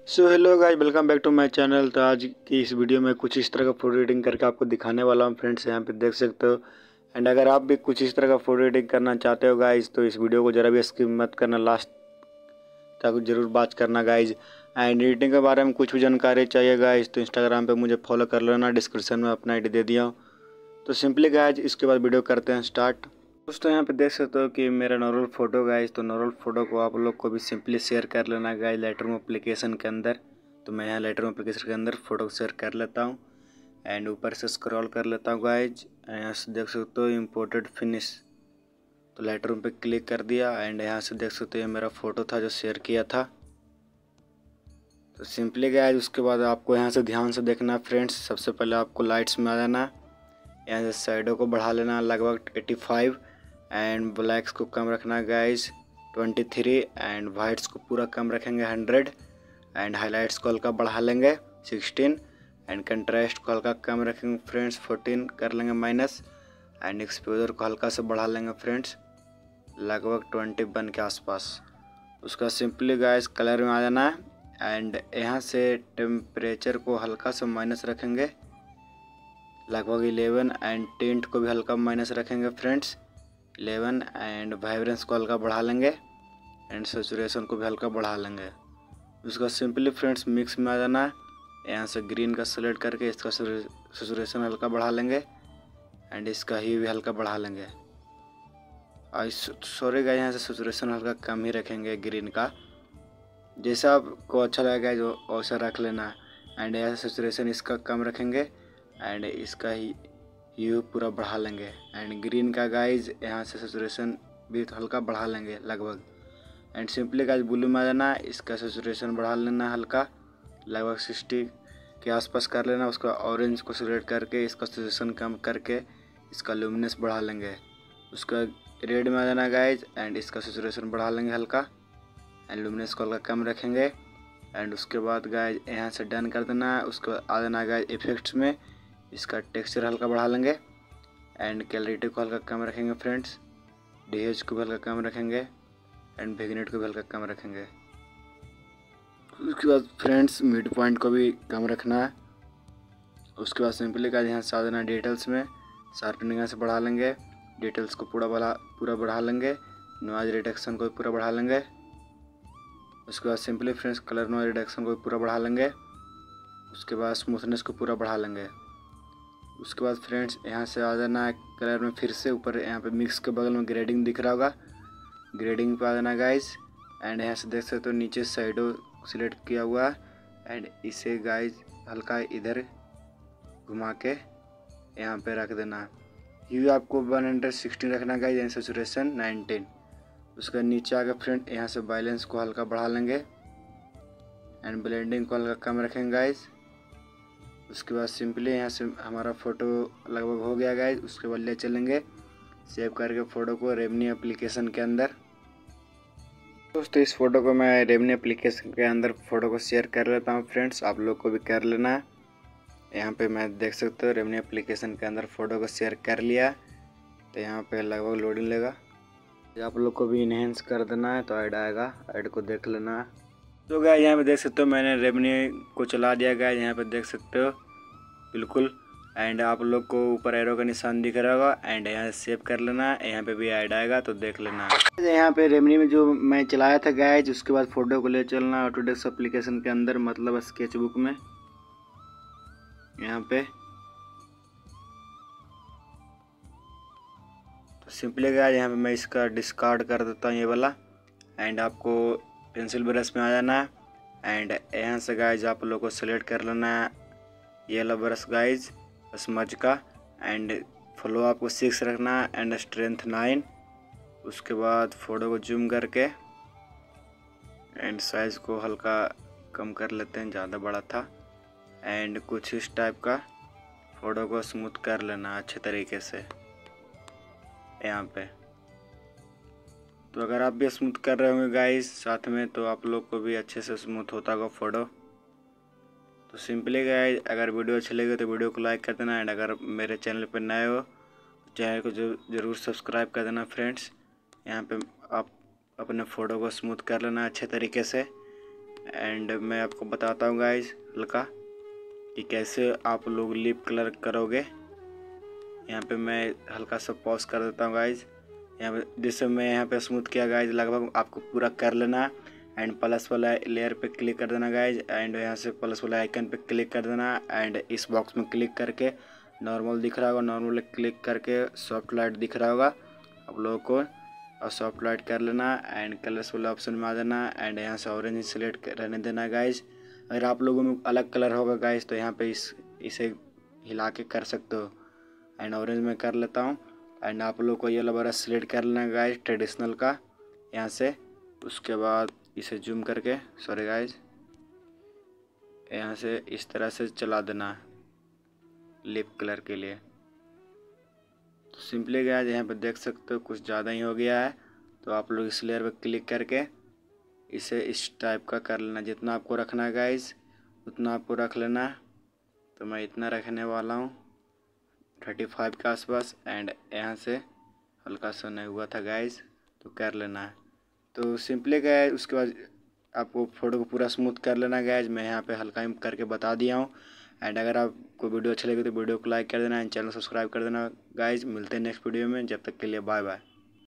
So hello guys, welcome back to my channel. तो आज की इस वीडियो में कुछ इस तरह का फोटो एडिटिंग करके आपको दिखाने वाला हूं फ्रेंड्स, यहाँ पे देख सकते हो। एंड अगर आप भी कुछ इस तरह का फोटो एडिटिंग करना चाहते हो गाइस, तो इस वीडियो को ज़रा भी स्किप मत करना, लास्ट तक जरूर बात करना गाइस। एंड एडिटिंग के बारे में कुछ भी जानकारी चाहिए गाइस, तो इंस्टाग्राम पर मुझे फॉलो कर लेना, डिस्क्रिप्शन में अपना ID दे दिया हूँ। तो सिंपली गाइस इसके बाद वीडियो करते हैं स्टार्ट। दोस्तों यहाँ पे देख सकते हो कि मेरा नॉर्मल फोटो गाइस, तो नॉर्मल फोटो को आप लोग को भी सिंपली शेयर कर लेना गाइस लाइटरूम एप्लीकेशन के अंदर। तो मैं यहाँ लाइटरूम एप्लीकेशन के अंदर फोटो शेयर कर लेता हूँ एंड ऊपर से स्क्रॉल कर लेता हूँ गाइस। यहाँ से देख सकते हो इम्पोर्टेड फिनिश, तो लाइटरूम पे क्लिक कर दिया एंड यहाँ से देख सकते हो ये मेरा फोटो था जो शेयर किया था। तो सिंपली गाइस उसके बाद आपको यहाँ से ध्यान से देखना फ्रेंड्स। सबसे पहले आपको लाइट्स में आ जाना, यहाँ से साइडों को बढ़ा लेना लगभग 85 एंड ब्लैक्स को कम रखना गाइस 23 एंड वाइट्स को पूरा कम रखेंगे 100 एंड हाइलाइट्स को हल्का बढ़ा लेंगे 16 एंड कंट्रास्ट को हल्का कम रखेंगे फ्रेंड्स 14 कर लेंगे माइनस एंड एक्सपोजर को हल्का से बढ़ा लेंगे फ्रेंड्स लगभग 21 के आसपास। उसका सिंपली गाइस कलर में आ जाना है एंड यहाँ से टेम्परेचर को हल्का से माइनस रखेंगे लगभग 11 एंड टिंट को भी हल्का माइनस रखेंगे फ्रेंड्स 11 एंड वाइब्रेंस को हल्का बढ़ा लेंगे एंड सैचुरेशन को भी हल्का बढ़ा लेंगे। उसका सिंपली फ्रेंड्स मिक्स में आ जाना है, यहाँ से ग्रीन का सेलेक्ट करके इसका सैचुरेशन हल्का बढ़ा लेंगे एंड इसका ही भी हल्का बढ़ा लेंगे। सॉरी गाइस, यहाँ से सैचुरेशन हल्का कम ही रखेंगे ग्रीन का, जैसा आपको अच्छा लगेगा जो वैसा रख लेना। एंड यहाँ से सैचुरेशन इसका कम रखेंगे एंड इसका ही ह्यू पूरा बढ़ा लेंगे एंड ग्रीन का गाइज यहाँ से सैचुरेशन भी हल्का बढ़ा लेंगे लगभग। एंड सिंपली गाइज ब्लू में आ जाना, इसका सैचुरेशन बढ़ा लेना हल्का लगभग 60 के आसपास कर लेना। उसका ऑरेंज को सिलेक्ट करके इसका सैचुरेशन कम करके इसका लुमिनस बढ़ा लेंगे। उसका रेड में आ जाना गाइज एंड इसका सैचुरेशन बढ़ा लेंगे हल्का एंड लुमिनस को हल्का कम रखेंगे। एंड उसके बाद गाइज यहाँ से डन कर देना। उसके बाद आ जाना गाइज इफेक्ट्स में, इसका टेक्सचर हल्का बढ़ा लेंगे एंड क्लैरिटी को हल्का कम रखेंगे फ्रेंड्स, DH को भी हल्का कम रखेंगे एंड विग्नेट को भी हल्का कम रखेंगे। उसके बाद फ्रेंड्स मिड पॉइंट को भी कम रखना है। उसके बाद सिंपली का यहाँ से आ जाना डिटेल्स में, शार्पनिंग से बढ़ा लेंगे, डिटेल्स को पूरा बढ़ा लेंगे, नॉइज रिडक्शन को भी पूरा बढ़ा लेंगे। उसके बाद simply friends colour noise reduction को भी पूरा बढ़ा लेंगे। उसके बाद स्मूथनेस को पूरा बढ़ा लेंगे। उसके बाद फ्रेंड्स यहाँ से आ जाना है कलर में, फिर से ऊपर यहाँ पे मिक्स के बगल में ग्रेडिंग दिख रहा होगा, ग्रेडिंग पे आ जाना गाइस एंड यहाँ से देख सकते हो नीचे साइडो सिलेक्ट किया हुआ है एंड इसे गाइस हल्का इधर घुमा के यहाँ पे रख देना। ये आपको 116 रखना गाइस एंड सैचुरेशन 19। उसका नीचे आके फ्रेंड यहाँ से बैलेंस को हल्का बढ़ा लेंगे एंड ब्लेंडिंग को हल्का कम रखेंगे गाइस। उसके बाद सिंपली यहाँ से हमारा फ़ोटो लगभग हो गया गाइस। उसके बाद ले चलेंगे सेव करके फ़ोटो को रेवनी एप्लीकेशन के अंदर। दोस्तों इस फ़ोटो को मैं रेवनी एप्लीकेशन के अंदर फ़ोटो को शेयर कर लेता हूँ फ्रेंड्स, आप लोग को भी कर लेना है। यहाँ पे मैं देख सकते हो रेवनी एप्लीकेशन के अंदर फ़ोटो को शेयर कर लिया, तो यहाँ पे लगभग लोडिंग लेगा। आप लोग को भी इनहेंस कर देना है तो ऐड आएगा, ऐड को देख लेना है। तो गाइस यहाँ पे देख सकते हो मैंने रेवनी को चला दिया गाइस, यहाँ पे देख सकते हो बिल्कुल। एंड आप लोग को ऊपर एरो का निशान दिख रहा होगा एंड यहाँ से सेव कर लेना, यहाँ पे भी ऐड आएगा तो देख लेना। यहाँ पे रेवनी में जो मैं चलाया था गाइस, उसके बाद फोटो को ले चलना ऑटोडेस्क एप्लीकेशन के अंदर, मतलब स्केचबुक में। यहाँ पे तो सिंपली गाइस यहाँ पे मैं इसका डिस्कार्ड कर देता हूँ ये वाला एंड आपको पेंसिल ब्रश में आ जाना है एंड यहाँ से गाइज आप लोग को सेलेक्ट कर लेना है ये वाला ब्रश गाइज स्मज का एंड फ्लो आपको 6 रखना है एंड स्ट्रेंथ 9। उसके बाद फोटो को जूम करके एंड साइज़ को हल्का कम कर लेते हैं, ज़्यादा बड़ा था एंड कुछ इस टाइप का फ़ोटो को स्मूथ कर लेना अच्छे तरीके से यहाँ पे। तो अगर आप भी स्मूथ कर रहे होंगे गाइस साथ में, तो आप लोग को भी अच्छे से स्मूथ होता होगा फ़ोटो। तो सिंपली गाइस अगर वीडियो अच्छी लगे तो वीडियो को लाइक कर देना एंड अगर मेरे चैनल पर नए हो तो चैनल को ज़रूर सब्सक्राइब कर देना फ्रेंड्स। यहाँ पे आप अपने फ़ोटो को स्मूथ कर लेना अच्छे तरीके से एंड मैं आपको बताता हूँ गाइज हल्का कि कैसे आप लोग लिप कलर करोगे। यहाँ पे मैं हल्का सा पॉज कर देता हूँ गाइज। यहाँ पे जैसे मैं यहाँ पे स्मूथ किया गाइज, लगभग आपको पूरा कर लेना एंड प्लस वाला लेयर पे क्लिक कर देना गाइज। एंड यहाँ से प्लस वाला आइकन पे क्लिक कर देना एंड इस बॉक्स में क्लिक करके नॉर्मल दिख रहा होगा, नॉर्मल क्लिक करके सॉफ्ट लाइट दिख रहा होगा आप लोगों को, और सॉफ्ट लाइट कर लेना एंड कलर्स वाला ऑप्शन में आ जाना एंड यहाँ से ऑरेंज सिलेक्ट रहने देना गाइज। अगर आप लोगों में अलग कलर होगा गाइज तो यहाँ पे इसे हिला के कर सकते हो। एंड ऑरेंज में कर लेता हूँ एंड आप लोग को ये वाला ब्रश सिलेक्ट कर लेना गाइज ट्रेडिशनल का यहाँ से। उसके बाद इसे जूम करके सॉरी गाइज यहाँ से इस तरह से चला देना लिप कलर के लिए। तो सिंपली गाइज यहाँ पे देख सकते हो कुछ ज़्यादा ही हो गया है, तो आप लोग इस लेयर पे क्लिक करके इसे इस टाइप का कर लेना। जितना आपको रखना है गाइज उतना आपको रख लेना। तो मैं इतना रखने वाला हूँ 35 के आसपास एंड यहाँ से हल्का सा नहीं हुआ था गाइज तो कर लेना है। तो सिंपली गाइज उसके बाद आपको फ़ोटो को पूरा स्मूथ कर लेना गाइज। मैं यहाँ पे हल्का ही करके बता दिया हूँ। एंड अगर आपको वीडियो अच्छी लगी तो वीडियो को लाइक कर देना एंड चैनल सब्सक्राइब कर देना गाइज। मिलते हैं नेक्स्ट वीडियो में, जब तक के लिए बाय बाय।